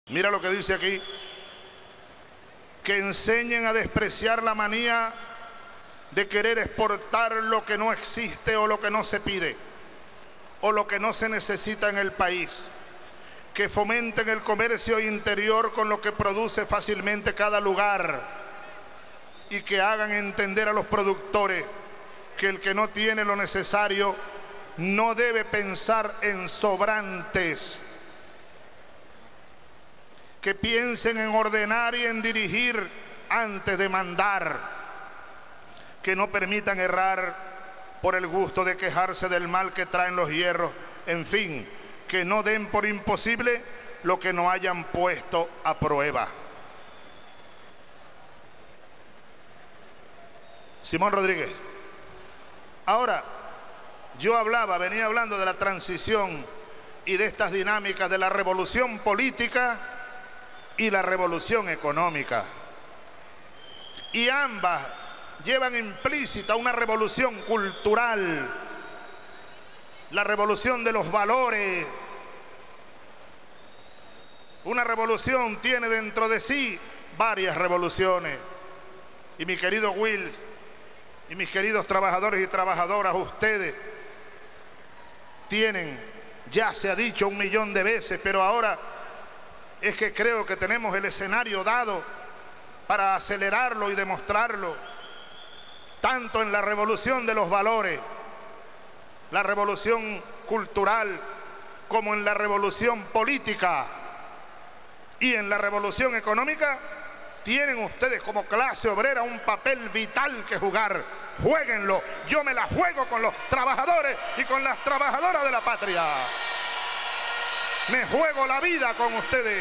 Mira lo que dice aquí: que enseñen a despreciar la manía de querer exportar lo que no existe o lo que no se pide o lo que no se necesita en el país, que fomenten el comercio interior con lo que produce fácilmente cada lugar y que hagan entender a los productores que el que no tiene lo necesario no debe pensar en sobrantes, que piensen en ordenar y en dirigir antes de mandar, que no permitan errar por el gusto de quejarse del mal que traen los hierros, en fin, que no den por imposible lo que no hayan puesto a prueba. Simón Rodríguez. Ahora, venía hablando de la transición y de estas dinámicas de la revolución política y la revolución económica. Y ambas llevan implícita una revolución cultural, la revolución de los valores. Una revolución tiene dentro de sí varias revoluciones. Y mi querido Will, y mis queridos trabajadores y trabajadoras, ustedes tienen, ya se ha dicho 1.000.000 de veces, pero ahora es que creo que tenemos el escenario dado para acelerarlo y demostrarlo, tanto en la revolución de los valores, la revolución cultural, como en la revolución política y en la revolución económica. Tienen ustedes como clase obrera un papel vital que jugar. Juéguenlo. Yo me la juego con los trabajadores y con las trabajadoras de la patria. Me juego la vida con ustedes.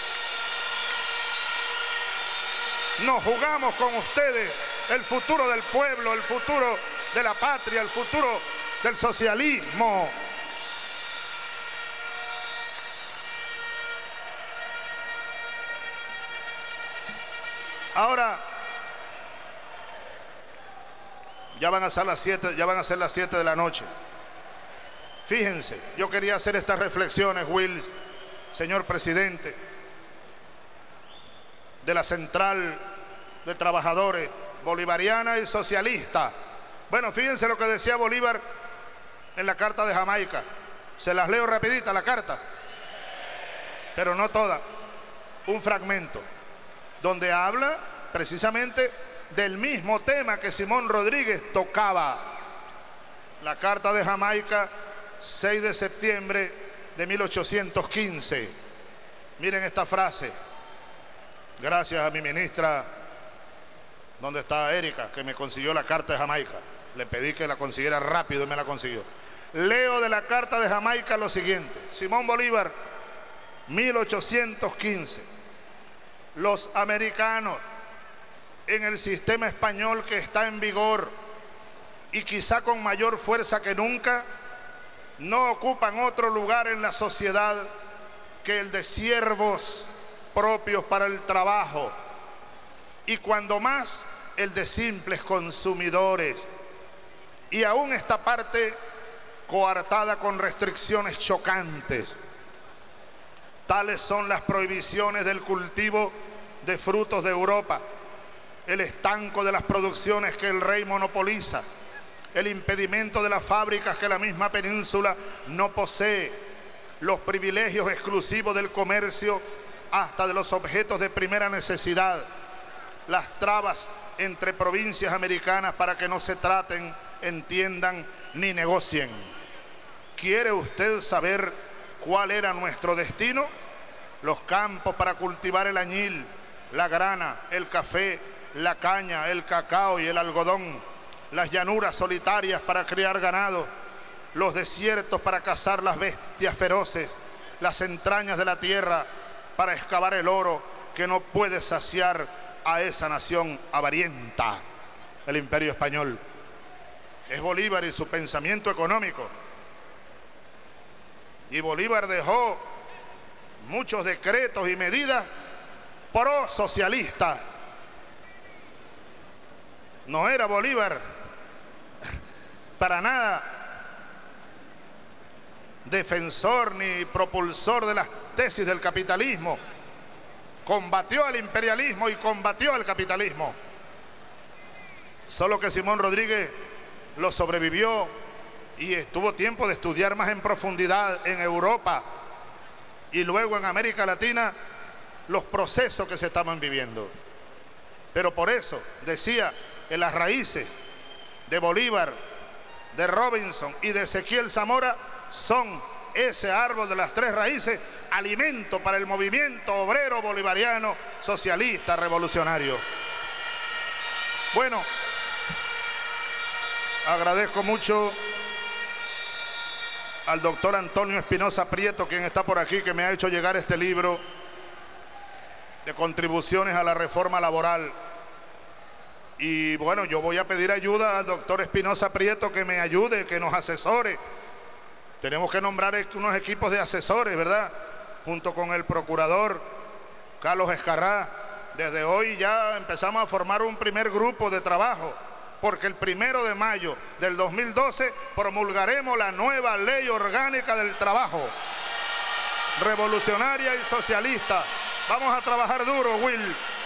Nos jugamos con ustedes el futuro del pueblo, el futuro de la patria, el futuro del socialismo. Ahora, ya van a ser las 7 de la noche. Fíjense, yo quería hacer estas reflexiones, Will, señor presidente de la Central de Trabajadores Bolivariana y Socialista. Bueno, fíjense lo que decía Bolívar en la Carta de Jamaica. Se las leo rapidita la carta, pero no toda, un fragmento, donde habla precisamente del mismo tema que Simón Rodríguez tocaba. La Carta de Jamaica, 6 de septiembre de 1815. Miren esta frase. Gracias a mi ministra, ¿dónde está Erika?, que me consiguió la Carta de Jamaica. Le pedí que la consiguiera rápido y me la consiguió. Leo de la Carta de Jamaica lo siguiente. Simón Bolívar, 1815. Los americanos, en el sistema español que está en vigor y quizá con mayor fuerza que nunca, no ocupan otro lugar en la sociedad que el de siervos propios para el trabajo, y cuando más el de simples consumidores, y aún esta parte coartada con restricciones chocantes. Tales son las prohibiciones del cultivo de frutos de Europa, el estanco de las producciones que el rey monopoliza, el impedimento de las fábricas que la misma península no posee, los privilegios exclusivos del comercio hasta de los objetos de primera necesidad, las trabas entre provincias americanas para que no se traten, entiendan ni negocien. ¿Quiere usted saber cuál era nuestro destino? Los campos para cultivar el añil, la grana, el café, la caña, el cacao y el algodón, las llanuras solitarias para criar ganado, los desiertos para cazar las bestias feroces, las entrañas de la tierra para excavar el oro que no puede saciar a esa nación avarienta, el Imperio Español. Es Bolívar y su pensamiento económico. Y Bolívar dejó muchos decretos y medidas pro-socialistas. No era Bolívar para nada defensor ni propulsor de las tesis del capitalismo, combatió al imperialismo y combatió al capitalismo. Solo que Simón Rodríguez lo sobrevivió y tuvo tiempo de estudiar más en profundidad en Europa y luego en América Latina los procesos que se estaban viviendo. Pero por eso decía que las raíces de Bolívar, de Robinson y de Ezequiel Zamora son ese árbol de las tres raíces, alimento para el movimiento obrero bolivariano, socialista, revolucionario. Bueno, agradezco mucho al doctor Antonio Espinosa Prieto, quien está por aquí, que me ha hecho llegar este libro de contribuciones a la reforma laboral. Y bueno, yo voy a pedir ayuda al doctor Espinosa Prieto que me ayude, que nos asesore. Tenemos que nombrar unos equipos de asesores, ¿verdad? Junto con el procurador Carlos Escarrá. Desde hoy ya empezamos a formar un primer grupo de trabajo, porque el 1 de mayo del 2012 promulgaremos la nueva ley orgánica del trabajo, revolucionaria y socialista. Vamos a trabajar duro, Will.